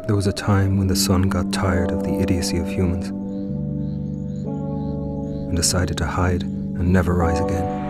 There was a time when the sun got tired of the idiocy of humans and decided to hide and never rise again.